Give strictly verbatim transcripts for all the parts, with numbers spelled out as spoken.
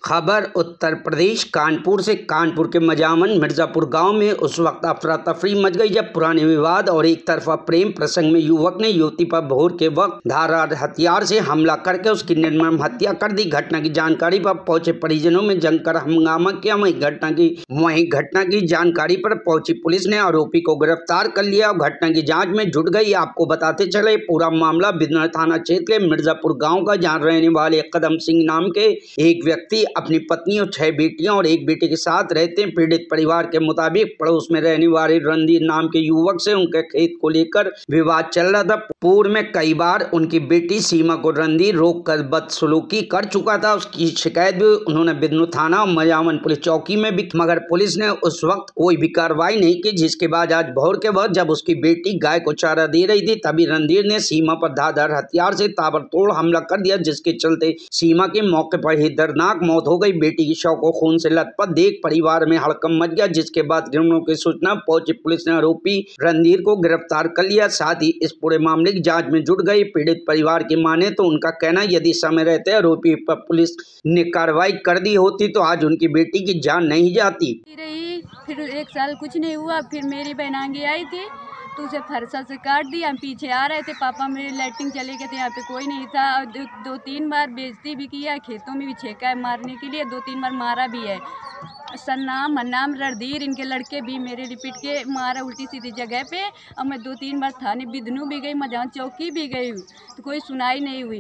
खबर उत्तर प्रदेश कानपुर से। कानपुर के मजामन मिर्जापुर गांव में उस वक्त अफरा तफरी मच गई जब पुराने विवाद और एक तरफा प्रेम प्रसंग में युवक ने युवती पर भोर के वक्त धारदार हथियार से हमला करके उसकी निर्मम हत्या कर दी। घटना की जानकारी पर पहुंचे परिजनों में जमकर हंगामा किया। वहीं घटना की वहीं घटना की जानकारी पर पहुंची पुलिस ने आरोपी को गिरफ्तार कर लिया और घटना की जाँच में जुट गई। आपको बताते चले पूरा मामला बिजनौर थाना क्षेत्र के मिर्जापुर गाँव का, जहाँ रहने वाले कदम सिंह नाम के एक व्यक्ति अपनी पत्नी और छह बेटियां और एक बेटे के साथ रहते हैं। पीड़ित परिवार के मुताबिक पड़ोस में रहने वाले रणधीर नाम के युवक से उनके खेत को लेकर विवाद चल रहा था। पूर्व में कई बार उनकी बेटी सीमा को रणधीर रोक कर बदसलूकी कर चुका था। उसकी शिकायत भी उन्होंने बिजनौर थाना और मजामन पुलिस चौकी में भी, मगर पुलिस ने उस वक्त कोई भी कार्रवाई नहीं की। जिसके बाद आज भोर के वक्त जब उसकी बेटी गाय को चारा दे रही थी, तभी रणधीर ने सीमा पर धारदार हथियार से ताबड़तोड़ हमला कर दिया, जिसके चलते सीमा के मौके पर ही दर्दनाक मौत हो गई। बेटी की शव को खून से लथपथ देख परिवार में हड़कंप मच गया। जिसके बाद ग्रामीणों की सूचना पहुंची पुलिस ने आरोपी रणधीर को गिरफ्तार कर लिया। साथ ही इस पूरे मामले की जांच में जुट गई। पीड़ित परिवार की माने तो उनका कहना, यदि समय रहते आरोपी पर पुलिस ने कार्रवाई कर दी होती तो आज उनकी बेटी की जान नहीं जाती। फिर एक साल कुछ नहीं हुआ, फिर मेरी बहन आगे आई थी तो उसे फरसा से काट दिया। हम पीछे आ रहे थे, पापा मेरे लैट्रिन चले गए थे, यहाँ पे कोई नहीं था। और दो, दो तीन बार बेइज्जती भी किया, खेतों में भी छेका है मारने के लिए, दो तीन बार मारा भी है। सन्नाम हन्नाम रणधीर इनके लड़के भी मेरे रिपीट के मारा उल्टी सीधी जगह पे। और मैं दो तीन बार थाने बिदनू भी गई, मजान चौकी भी गई हूँ, तो कोई सुनाई नहीं हुई।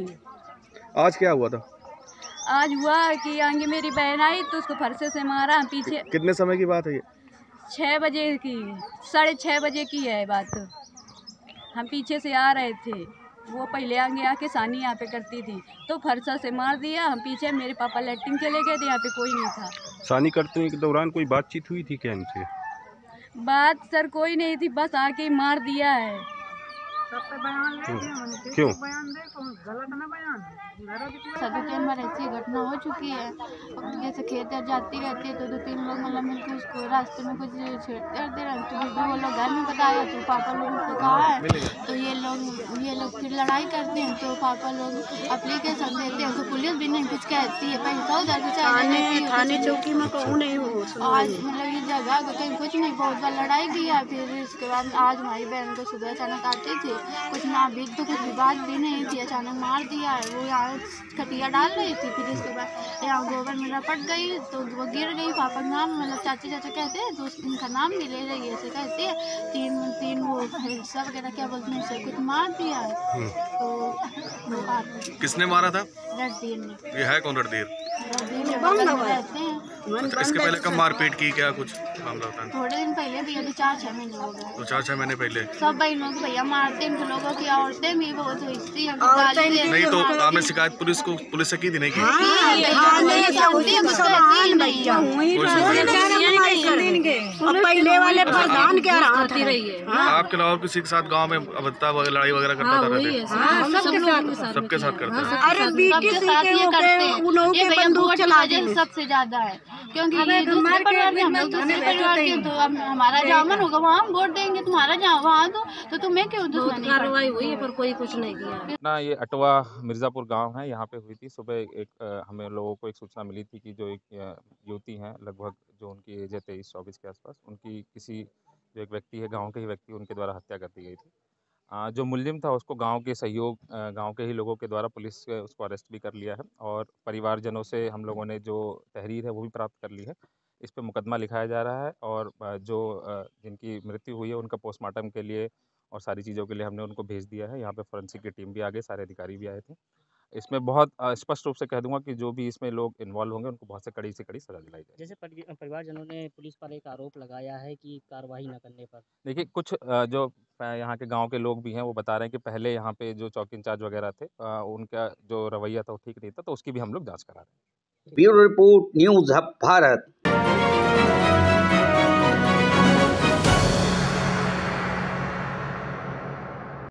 आज क्या हुआ था? आज हुआ कि आगे मेरी बहन आई तो उसको फरसे से मारा। पीछे कितने समय की बात है ये? छः बजे की, साढ़े छः बजे की है बात। हम पीछे से आ रहे थे, वो पहले आगे आके सानी यहाँ पे करती थी तो फरसा से मार दिया। हम पीछे, मेरे पापा लैट्रिन चले गए थे, यहाँ पे कोई नहीं था। सानी करते हुए के दौरान कोई बातचीत हुई थी क्या इनसे? बात सर कोई नहीं थी, बस आके ही मार दिया है। क्यों? सभी टाइम पर ऐसी घटना हो चुकी है। जैसे खेत जाती रहती है तो दो तीन लोग मतलब मिलकर उसको रास्ते में कुछ छेड़ते रहते हैं, तो वो लोग घर में बताया तो पापा लोगों को कहा है, तो ये लोग ये लोग फिर लड़ाई करते हैं तो पापा लोग एप्लीकेशन देते हैं तो पुलिस भी नहीं कुछ कहती है। पैसा उधर थाने चौकी में कहूँ नहीं हो, आज मतलब ये जगह कहीं कुछ नहीं, बहुत बार लड़ाई किया। फिर इसके बाद आज हमारी बहन को सुबह अचानक आती थी, कुछ ना भी तो कुछ भी बात भी नहीं थी, अचानक मार दिया है। वो यहाँ खटिया डाल रही थी, फिर इसके बाद यहाँ गोबर में रपट गई तो वो गिर गई। पापा का नाम मतलब चाची चाचा कहते हैं, दोस्त इनका नाम भी ले रही है, ऐसे कहते हैं। तीन तीन वो हिस्सा वगैरह क्या बोलते हैं, सब कुछ मार दिया है। तो किसने मारा था? रणधीर ने। ये है कौन रणधीर? रहते हैं। अच्छा, इसके पहले कब मारपीट की, क्या कुछ मामला होता है? थोड़े दिन पहले भी, अभी चार छह महीने हो गए। तो चार छह महीने पहले सब बहनों को भैया मारते हैं, इन लोगों की औरतें भी बहुत हुई। नहीं तो आपने शिकायत पुलिस को पुलिस से की थी? नहीं की? पहले वाले प्रधान क्या रही है आपके अलावा किसी के साथ गांव में अबत्ता लड़ाई वगैरह करता था? सबके साथ करता है। अरे बीटी से ये करते हैं, ये भैया वोट चला सबसे ज्यादा है, क्योंकि ये दूसरे परिवार के हम लोग दूसरे परिवार के, तो अब हमारा जामन होगा वहाँ हम वोट देंगे, तुम्हारा जहाँ वहाँ दो, तो तुम्हें क्यों दुश्मनी? कार्रवाई हुई है पर कोई कुछ नहीं किया ना। ये अटवा मिर्ज़ापुर गांव है, यहाँ पे हुई थी सुबह। एक आ, हमें लोगों को एक सूचना मिली थी कि जो एक युवती हैं, लगभग जो उनकी एज है तेईस चौबीस के आसपास, उनकी किसी जो एक व्यक्ति है, गांव के ही व्यक्ति, उनके द्वारा हत्या कर दी गई थी। आ, जो मुलजिम था उसको गांव के सहयोग, गांव के ही लोगों के द्वारा पुलिस उसको अरेस्ट भी कर लिया है और परिवारजनों से हम लोगों ने जो तहरीर है वो भी प्राप्त कर ली है। इस पे मुकदमा लिखाया जा रहा है और जो जिनकी मृत्यु हुई है उनका पोस्टमार्टम के लिए और सारी चीज़ों के लिए हमने उनको भेज दिया है। यहाँ पे फोरेंसिक की टीम भी आ गई, सारे अधिकारी भी आए थे। इसमें बहुत स्पष्ट रूप से कह दूंगा कि जो भी इसमें लोग इन्वॉल्व होंगे उनको बहुत से कड़ी से कड़ी सजा दिलाई जाएगी। जैसे परिवारजनों ने पुलिस पर एक आरोप लगाया है कि कार्रवाई न करने पर, देखिए कुछ जो यहाँ के गांव के लोग भी हैं वो बता रहे हैं कि पहले यहाँ पे जो चौकी इंचार्ज वगैरह थे उनका जो रवैया था वो ठीक नहीं था, तो उसकी भी हम लोग जाँच करा रहे हैं। Bureau report, news hub Bharat.